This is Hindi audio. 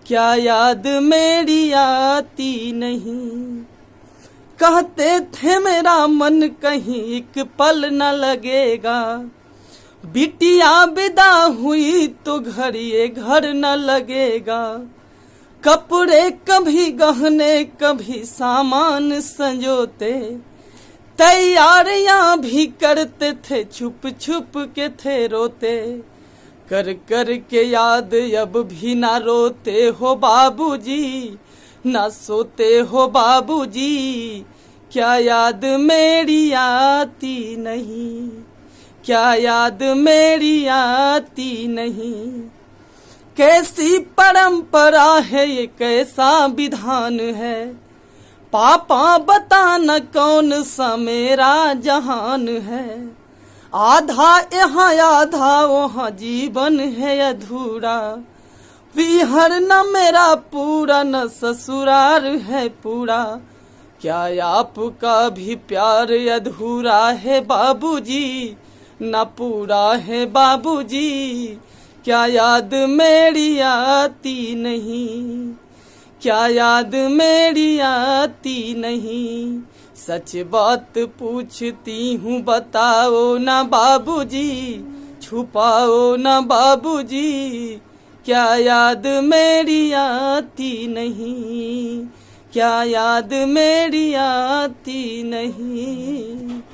क्या याद मेरी आती नहीं। कहते थे मेरा मन कहीं एक पल न लगेगा, बिटिया विदा हुई तो घर ये घर न लगेगा। कपड़े कभी गहने कभी सामान संजोते, तैयारियां भी करते थे छुप छुप के थे रोते। कर कर के याद अब भी ना रोते हो बाबूजी, ना सोते हो बाबूजी। क्या याद मेरी आती नहीं, क्या याद मेरी आती नहीं। कैसी परंपरा है ये, कैसा विधान है, पापा बताना कौन सा मेरा जहान है। आधा यहाँ आधा वहाँ जीवन है अधूरा, विहर न मेरा पूरा न ससुराल है पूरा। क्या आपका भी प्यार अधूरा है बाबूजी, न पूरा है बाबूजी। क्या याद मेरी आती नहीं, क्या याद मेरी आती नहीं। सच बात पूछती हूँ बताओ ना बाबूजी, छुपाओ ना बाबूजी। क्या याद मेरी आती नहीं, क्या याद मेरी आती नहीं।